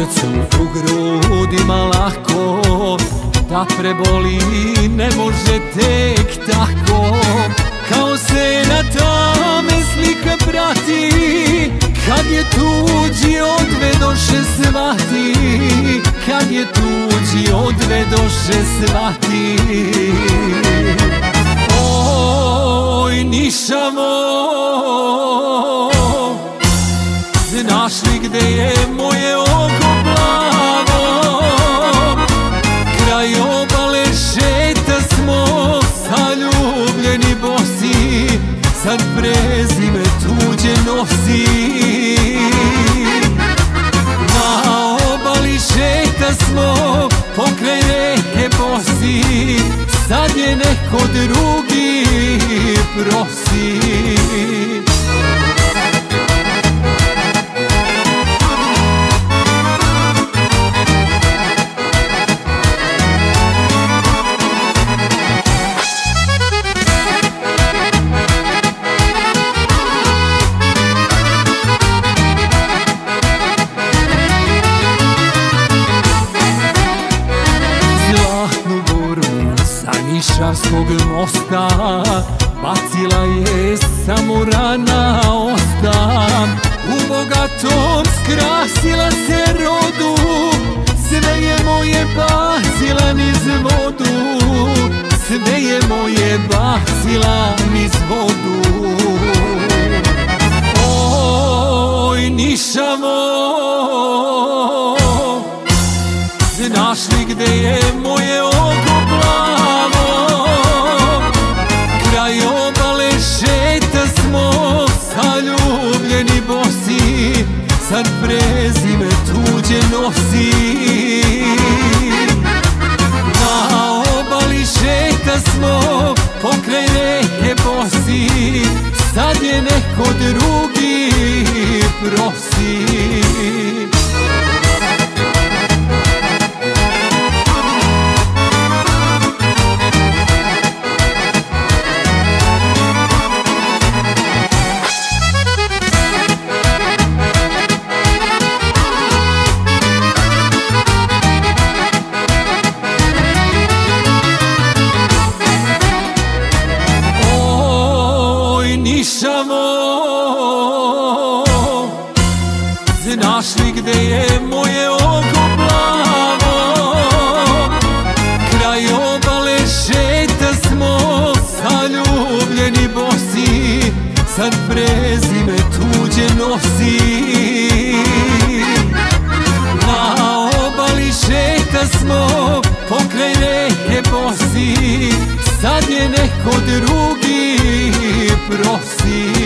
srcu u grudima lako, da preboli ne može tek tako. Kao se na tame slika prati, kad je tuđi odvedoše svati, kad je tuđi odvedoše svati. Oj Nišavo, znaš li gde je moje oko plavo? Kraj obale šeta smo, zaljubljeni bosi, sad prezime tuđe nosi. Na obali šeta smo, pokraj reke bosi, sad je neko drugi prosi. Nišavskog mosta bacila je samo rana osta. U bogatom skrasila se rodu, sve je moje bacila niz vodu, sve je moje bacila niz vodu. Oj Nišavo, znaš li gde je moje oko plavo? Kraj obale šeta smo, zaljubljeni bosi, sad prezime tuđe nosi. Na obali šeta smo, pokraj reke bosi, sad je neko drugi prosi. Nišavo, znaš li gde je moje oko plavo? Kraj obale šeta smo, zaljubljeni bosi, sad prezime tuđe nosi. Na obali šeta smo, pokraj reke bosi, sad je neko drugi prosi.